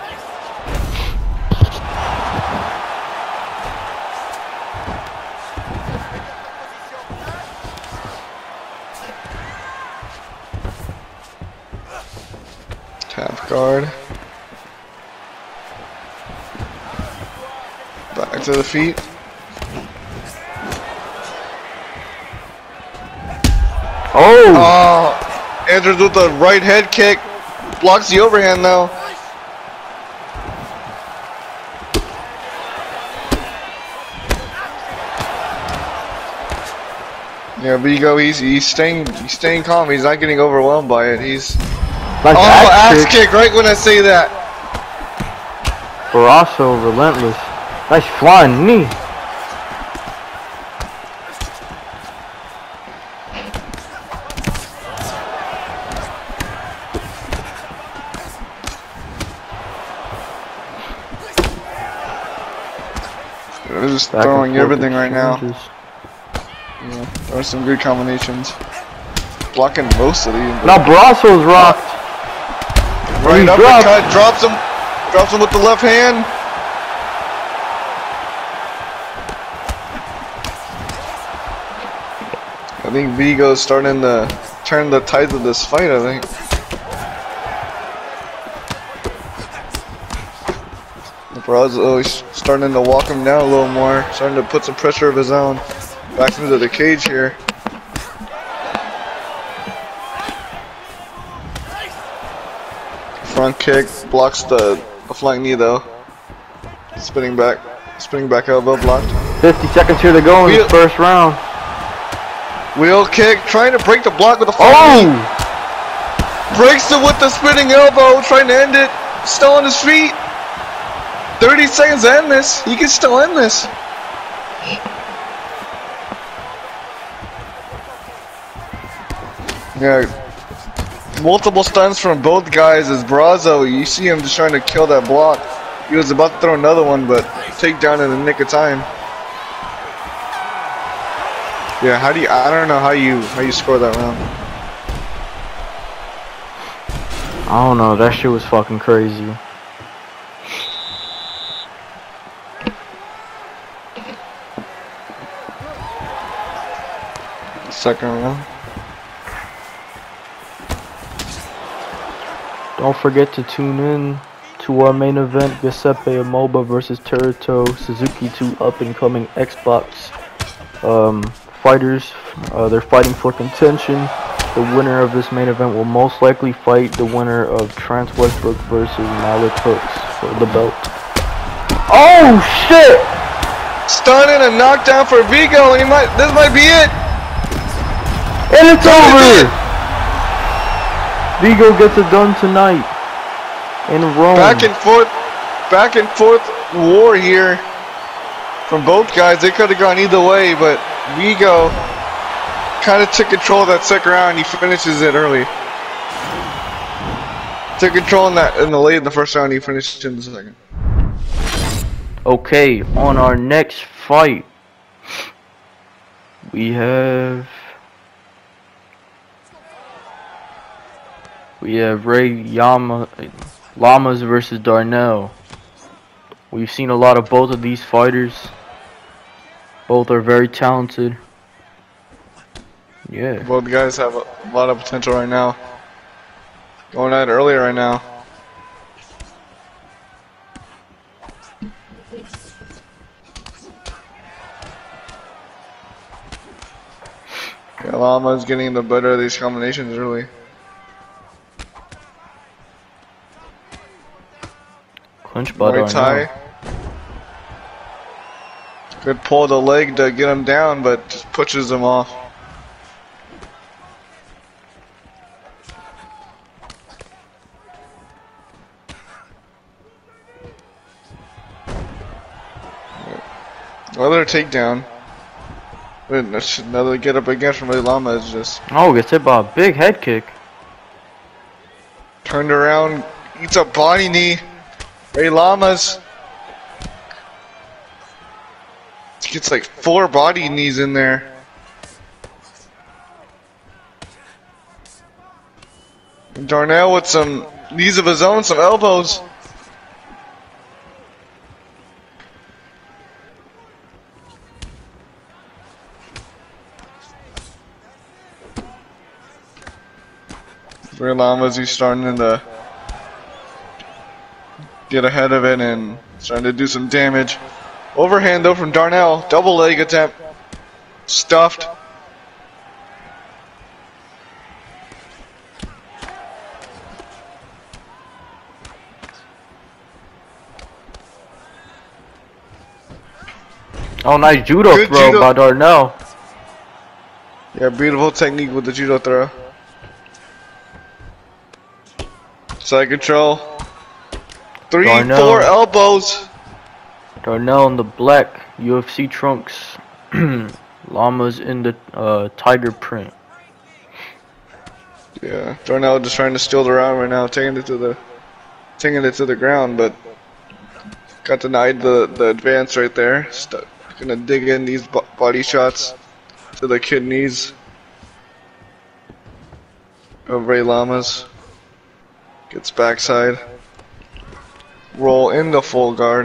Tap guard. Back to the feet. Oh! Enters with a right head kick. Blocks the overhand though. Yeah, Vigo, he's staying calm. He's not getting overwhelmed by it. He's Nice axe kick right when I say that. Barrasso relentless. Nice flying knee. They're just throwing everything right now. Yeah, there are some good combinations. Blocking most of these. Now Barrasso's rocked. Right uppercut, drops him with the left hand. I think Vigo's starting to turn the tides of this fight, I think. Barrasso, he's starting to walk him down a little more, starting to put some pressure of his own back into the cage here. Front kick blocks the A flying knee though. Spinning back elbow blocked. 50 seconds here to go in the first round. Wheel kick, trying to break the block with a flying knee. Breaks it with the spinning elbow, trying to end it. Still on his feet. 30 seconds to end this. He can still end this. Yeah. Multiple stunts from both guys as Brazo. You see him just trying to kill that block. He was about to throw another one, but takedown in the nick of time. Yeah, I don't know how you score that round. I don't know, that shit was fucking crazy. Second round. Don't forget to tune in to our main event, Giuseppe Amoeba versus Teruto Suzuki, two up-and-coming Xbox fighters. They're fighting for contention. The winner of this main event will most likely fight the winner of Trans Westbrook versus Malik Hooks for the belt. Oh shit! Stunning and knockdown for Vigo, and this might be it. And it's over! Vigo gets it done tonight in Rome. Back and forth war here from both guys. They could have gone either way, but Vigo kind of took control of that second round. He finishes it early. Took control in the first round. He finished in the second. Okay, on our next fight, we have Ray Lamas versus Darnell. We've seen a lot of both of these fighters. Both are very talented. Yeah. Both guys have a lot of potential right now. Going at it earlier right now. Yeah, Lama's getting the better of these combinations early. Clinch by Darnell. Good pull the leg to get him down, but just pushes him off. Another takedown. Another get up again from Ray Lama is just. Oh, gets hit by a big head kick. Turned around, eats a body knee. Ray Lamas gets like 4 body knees in there. And Darnell with some knees of his own, some elbows. Ray Lamas, he's starting to get ahead of it and starting to do some damage. Overhand though from Darnell, double leg attempt, stuffed. Oh, nice judo throw by Darnell. Yeah, beautiful technique with the judo throw. Side control. 3, 4 elbows. Darnell in the black UFC trunks. Llamas in the tiger print. Yeah, Darnell just trying to steal the round right now, taking it to the ground, but got denied the advance right there. Gonna dig in these body shots to the kidneys of Ray Lamas. Gets backside. Roll into full guard.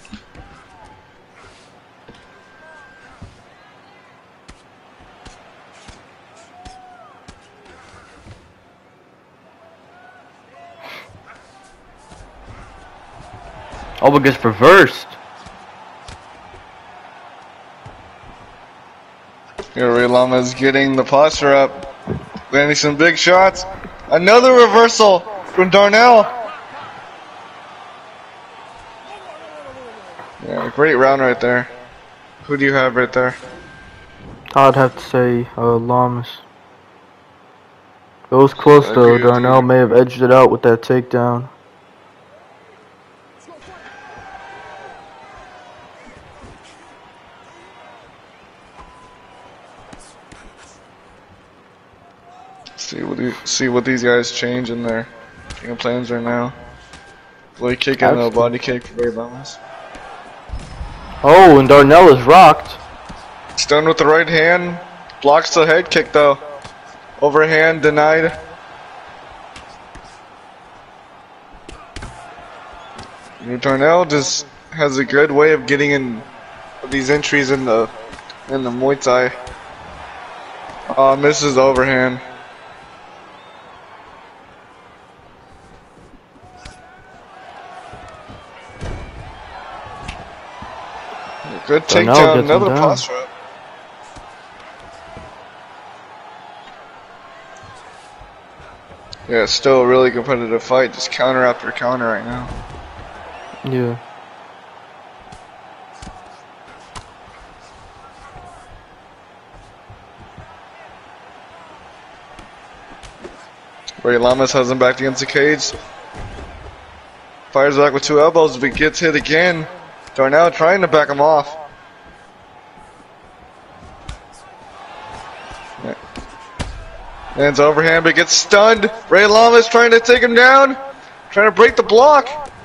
Oh, it gets reversed. Here Ray Lama's getting the posture up. Landing some big shots. Another reversal from Darnell. Great round right there. Who do you have right there? I'd have to say Lamas. It was close I though. agree with Darnell you. may have edged it out with that takedown. See what these guys change in their game plans right now. Leg kick and a body kick for Ray Lamas. Oh, and Darnell is rocked. Stunned with the right hand. Blocks the head kick though. Overhand denied. Darnell just has a good way of getting in these entries in the Muay Thai. Misses the overhand. Good takedown, another posture up. Yeah, it's still a really competitive fight, just counter after counter right now. Yeah. Ray Lamas has him back against the cage. Fires back with 2 elbows, but gets hit again. Darnell trying to back him off. Lands overhand, but gets stunned. Ray Lamas trying to take him down. Trying to break the block.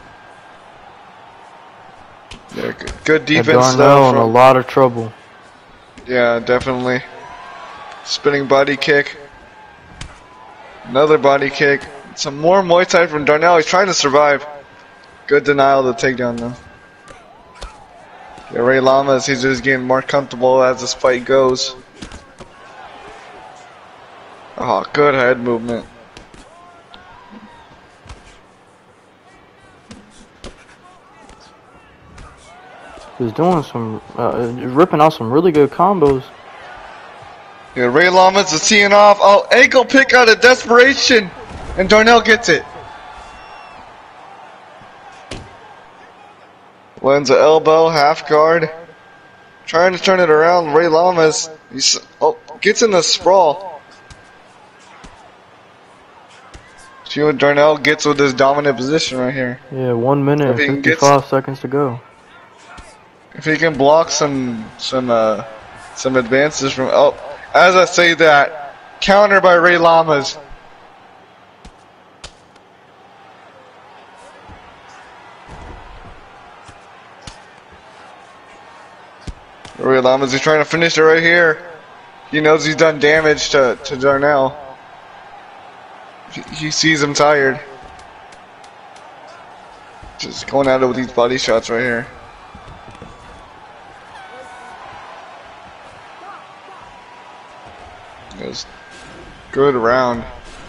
Yeah, good defense though. Darnell in a lot of trouble. Yeah, definitely. Spinning body kick. Another body kick. Some more Muay Thai from Darnell. He's trying to survive. Good denial of the takedown though. Yeah, Ray Lamas, he's just getting more comfortable as this fight goes. Oh, good head movement. He's doing some, ripping out some really good combos. Yeah, Ray Lamas is teeing off. Oh, ankle pick out of desperation. And Darnell gets it. Lands an elbow, half guard. Trying to turn it around. Ray Lamas, gets in the sprawl. See what Darnell gets with this dominant position right here. Yeah, 1 minute and 55 seconds to go. If he can block some advances from as I say that, counter by Ray Lamas. Ray Lamas, he's trying to finish it right here. He knows he's done damage to Darnell. He sees him tired. Just going at it with these body shots right here. It was a good round.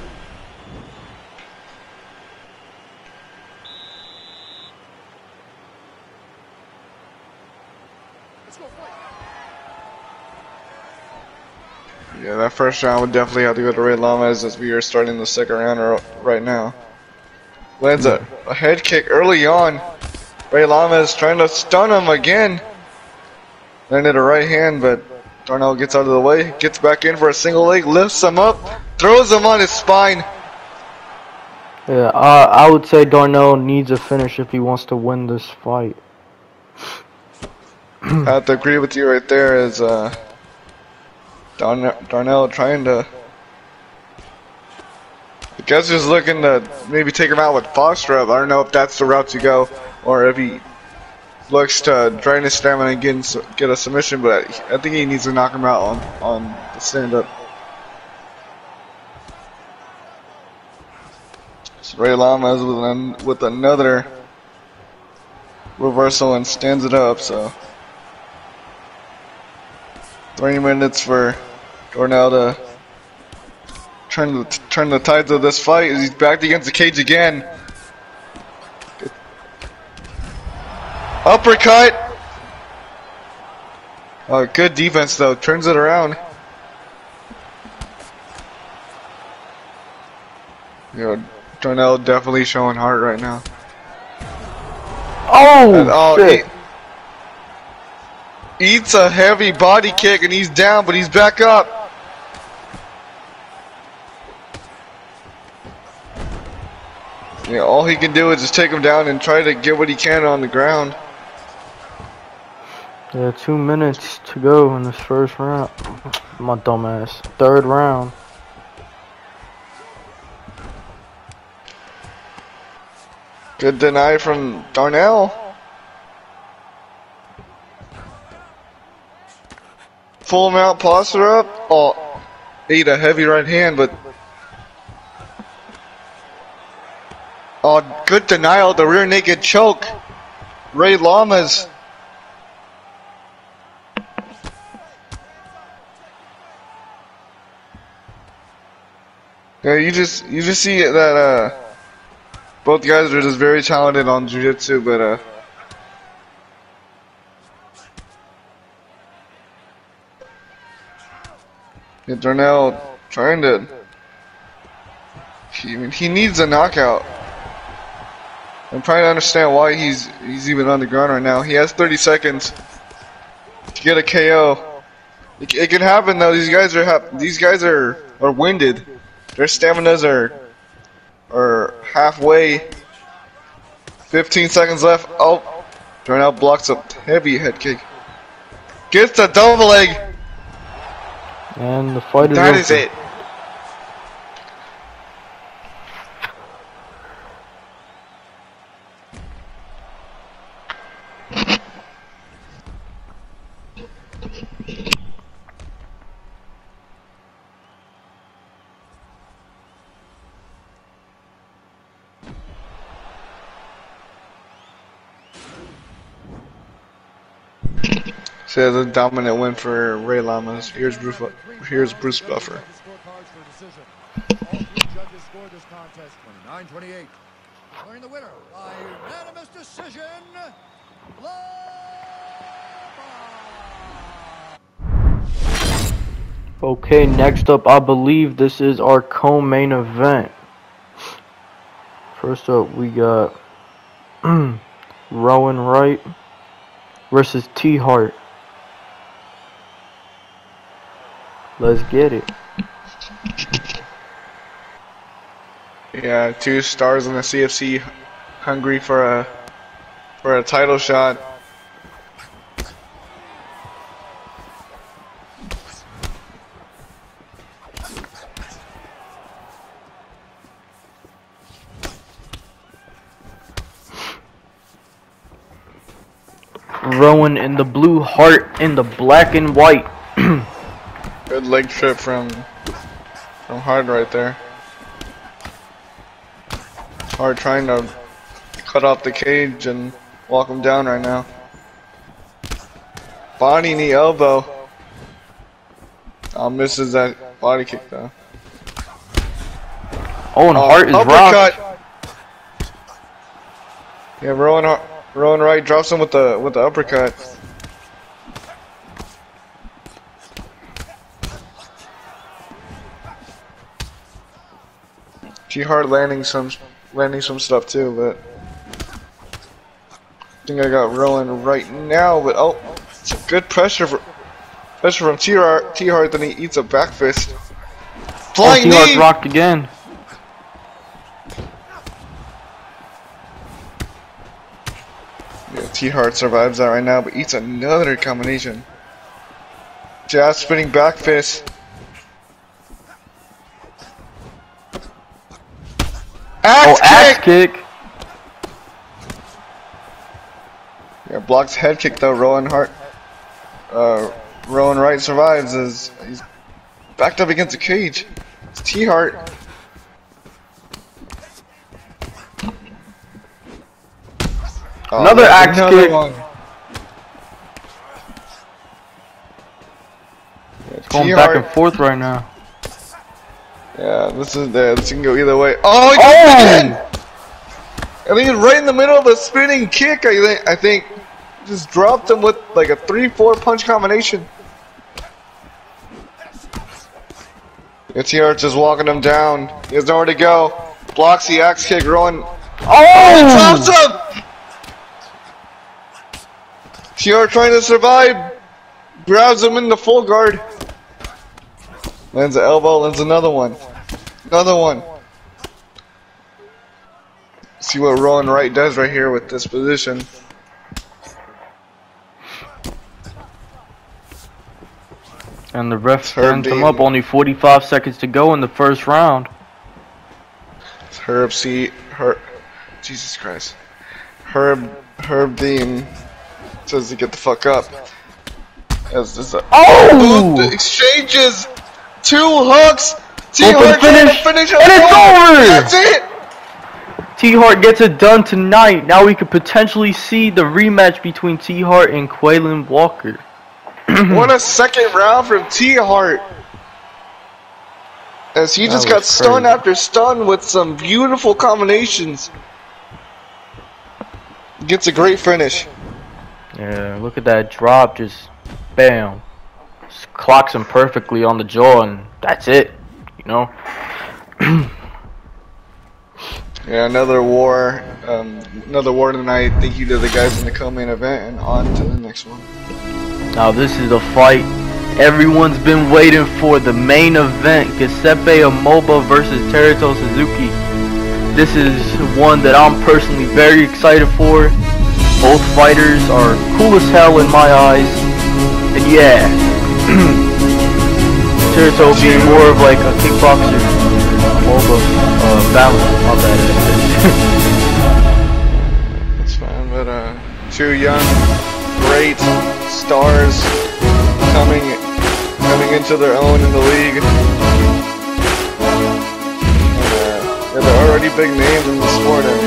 Yeah, that first round would definitely have to go to Ray Lamas as we are starting the second round right now. Lands a head kick early on. Ray Lamas trying to stun him again. Landed a right hand, but Darnell gets out of the way. Gets back in for a single leg, lifts him up, throws him on his spine. Yeah, I would say Darnell needs a finish if he wants to win this fight. I have to agree with you right there. Is Darnell trying to? I guess just looking to maybe take him out with posture up. I don't know if that's the route to go, or if he looks to drain his stamina and get a submission. But I think he needs to knock him out on the stand up. So Ray Lamas with another reversal and stands it up. So 3 minutes for Darnell to turn the tides of this fight. He's backed against the cage again. Good. Uppercut. Oh, good defense though. Turns it around. Darnell definitely showing heart right now. Oh, shit. Eats a heavy body kick and he's down, but he's back up. Yeah, all he can do is just take him down and try to get what he can on the ground. Yeah, 2 minutes to go in this first round. My dumbass. Third round. Good deny from Darnell. Full mount posture up. Oh, ate a heavy right hand, but oh, good denial. The rear naked choke. Ray Lamas. Yeah, you just see that both guys are just very talented on jiu-jitsu, but yeah, Darnell trying to. He needs a knockout. I'm trying to understand why he's even on the ground right now. He has 30 seconds to get a KO. It can happen though. These guys are winded. Their staminas are halfway. 15 seconds left. Oh, Darnell blocks a heavy head kick. Gets the double leg. And the fight is That over. is it. So the dominant win for Ray Lamas. Here's Bruce Buffer. All three judges scored this contest 29-28. Declaring the winner by unanimous decision, Okay, next up, I believe this is our co-main event. First up, we got Rowan Wright versus T-Hart. Let's get it. Yeah, 2 stars in the CFC, hungry for a title shot. Rowan in the blue, Hart in the black and white. Good leg trip from Hart right there. Hart trying to cut off the cage and walk him down right now. Body knee elbow. Oh, misses that body kick though. Oh, and Hart is uppercut. rocked. Yeah, Rowan Wright drops him with the uppercut. T-Hart landing some stuff too, but I think I got Rowan right now. But oh, it's a good pressure from T-Hart. Then he eats a back fist. Flying T-Hart's knee. rocked again. Yeah, T-Hart survives that right now, but eats another combination. Jazz spinning back fist. Axe kick. Yeah, blocks head kick though. Rowan Wright survives as he's backed up against the cage. It's T-Hart. Another axe kick. One. Yeah, It's going back and forth right now. Yeah, this can go either way. Oh, he goes again! I think it's right in the middle of a spinning kick. I think just dropped him with like a 3-4 punch combination. It's here, just walking him down. He has nowhere to go. Blocks the axe kick, Rowan. Oh! Drops him! TR trying to survive. Grabs him in the full guard. Lands an elbow, lands another one. Another one. See what Rowan Wright does right here with this position. And the ref turns him up. Only 45 seconds to go in the first round. Jesus Christ. Herb Dean says to get the fuck up. As this boot exchanges, 2 hooks. T-Hart finish and it's over. That's it. T-Hart gets it done tonight. Now we could potentially see the rematch between T-Hart and Quaylen Walker. What a second round from T-Hart. As he just got stun after stun with some beautiful combinations. Gets a great finish. Yeah, look at that drop. Just bam. Just clocks him perfectly on the jaw, and that's it. You know? Yeah, another war tonight. Thank you to the guys in the co-main event, and on to the next one. Now this is a fight everyone's been waiting for, the main event, Giuseppe Amoeba versus Teruto Suzuki. This is one that I'm personally very excited for. Both fighters are cool as hell in my eyes. And yeah, Teruto being more of like a kickboxer, Amoeba balance, my bad. That's fine, but 2 young, great stars coming into their own in the league. And they're already big names in the sport, and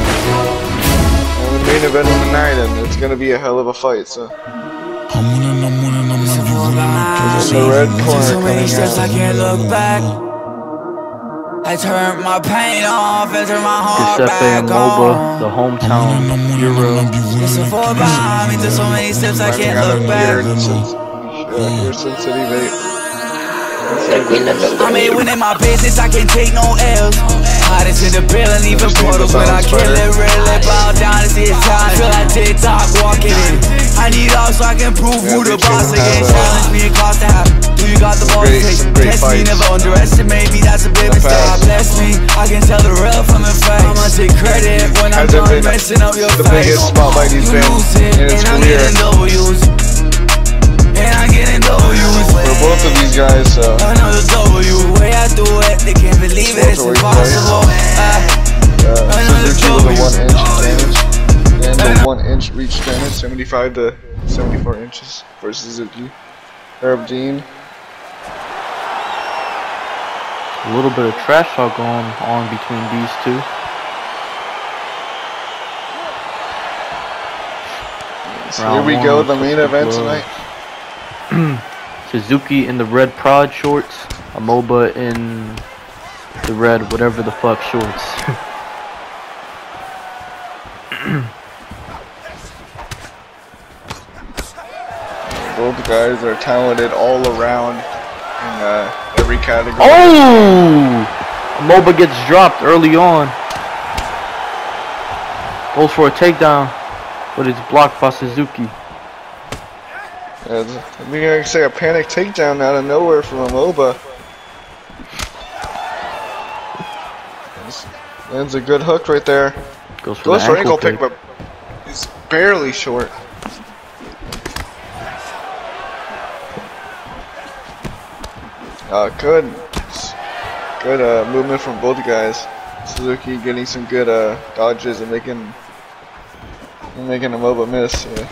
the main event of the night, and it's gonna be a hell of a fight. So, in the red corner coming out. I turned my pain off and turned my heart back on. The hometown hero. It's a fall behind me to so many steps I can't look back. Your Sin City vape. I made winning my business, I can't take no L's. Hottest in the building, even portals when I kill it. Really bow down to see it time. Feel like TikTok walking in. I need all so I can prove who the boss again. Challenge me and cost to happen. Do you got the ball to take? Test me, never underestimate me, that's a big mistake. Bless me, I can tell the real from the fake. I'ma take credit when I'm done messing up your face. The biggest spotlight he's been in his career. And I'm getting W's. For both of these guys, another W. Way I do it, they can't believe it, it's impossible. Suzuki with a 1-inch damage, and the 1-inch reach damage, 75 to 74 inches for Suzuki. Herb Dean. A little bit of trash talk going on between these two. So here we go, the main event tonight. Suzuki in the red prod shorts, Amoeba in the red whatever the fuck shorts. Both guys are talented all around in every category. Oh! Amoeba gets dropped early on. Goes for a takedown, but it's blocked by Suzuki. I mean, I can say a panic takedown out of nowhere from Amoeba. Lands a good hook right there. Goes for ankle pick, but he's barely short. Good movement from both guys. Suzuki getting some good dodges and making Amoeba miss. Yeah.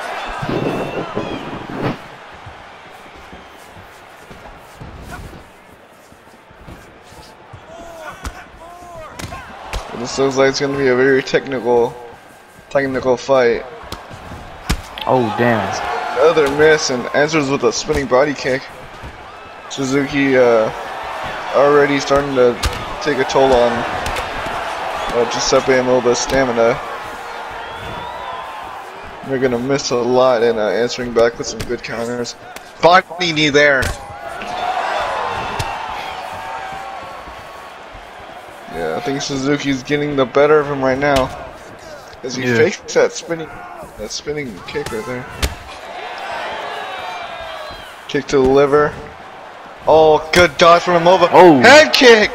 This looks like it's going to be a very technical fight. Oh damn! Another miss and answers with a spinning body kick. Suzuki already starting to take a toll on Giuseppe Amoeba's stamina. They're gonna miss a lot in answering back with some good counters. Body knee there. Yeah, I think Suzuki's getting the better of him right now, as he fakes that spinning kick right there. Kick to the liver. Oh, good dodge from Amoeba. Oh. Head kick.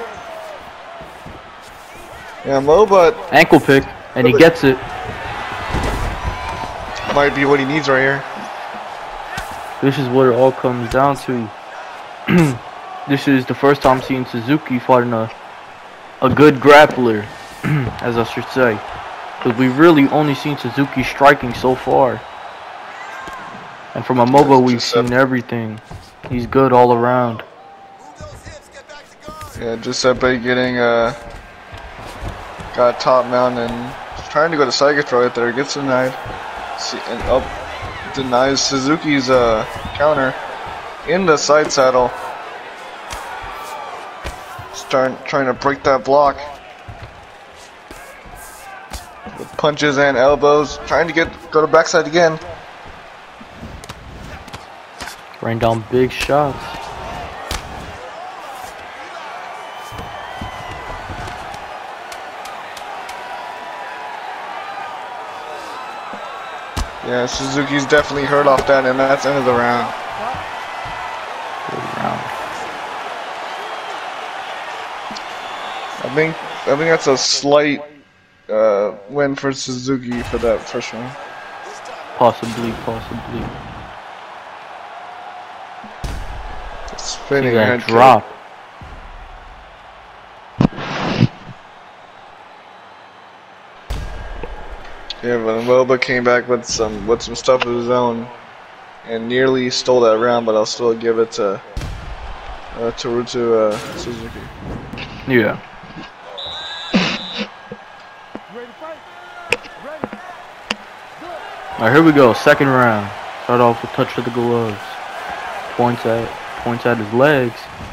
Yeah, Amoeba. Ankle pick, and he gets it. Might be what he needs right here. This is what it all comes down to. This is the first time seeing Suzuki fighting a good grappler, as I should say. Because we've really only seen Suzuki striking so far. And from Amoeba, we've seen everything. He's good all around. Yeah, Giuseppe getting got top mount and trying to go to side control right there. Gets denied. And up denies Suzuki's counter in the side saddle. Trying to break that block with punches and elbows. Trying to go to backside again. Rain down big shots. Yeah, Suzuki's definitely hurt off that, and that's the end of the round. Good round. I think that's a slight win for Suzuki for that first round. Possibly. Spinning that head drop. kick. Yeah, but Amoeba came back with some stuff of his own and nearly stole that round, but I'll still give it to Suzuki. Yeah. Alright, here we go. Second round. Start off with touch of the gloves. Points at his legs.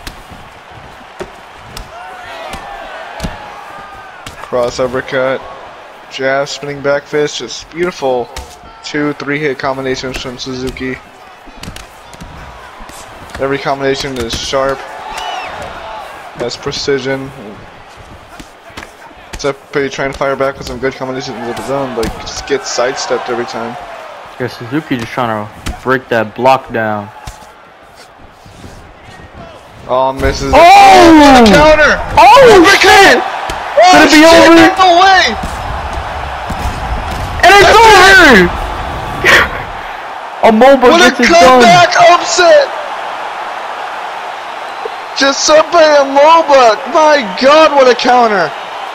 Cross uppercut, jab, spinning back fist, just beautiful 2-3 hit combinations from Suzuki. Every combination is sharp, has precision. Giuseppe trying to fire back with some good combinations of his own, but he just gets sidestepped every time. Yeah, Suzuki just trying to break that block down. Oh, misses. Oh! Counter! Oh, shit! Could it be over? No way! And it's over! Amoeba What a gets it done. comeback upset! Giuseppe Amoeba! My God, what a counter!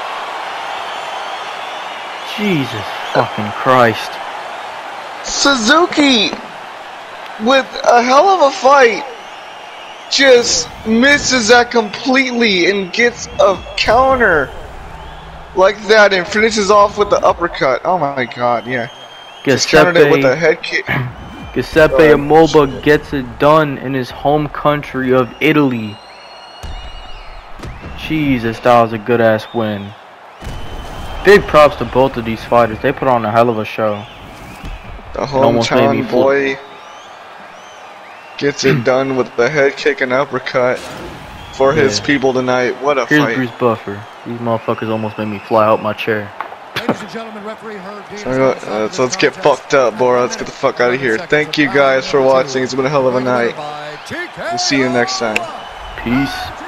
Jesus fucking Christ. Suzuki, with a hell of a fight, just misses that completely and gets a counter like that and finishes off with the uppercut. Oh my God, yeah. Just countered it with a head kick. Giuseppe Amoeba gets it done in his home country of Italy. Jesus, that was a good ass win. Big props to both of these fighters. They put on a hell of a show. The hometown boy gets it done with the head kick and uppercut for his people tonight. What a Here's fight. Bruce Buffer. These motherfuckers almost made me fly out my chair. Ladies and gentlemen, referee Herb So let's get fucked up, Bora. Let's get the fuck out of here. Thank you guys for watching. It's been a hell of a night. We'll see you next time. Peace.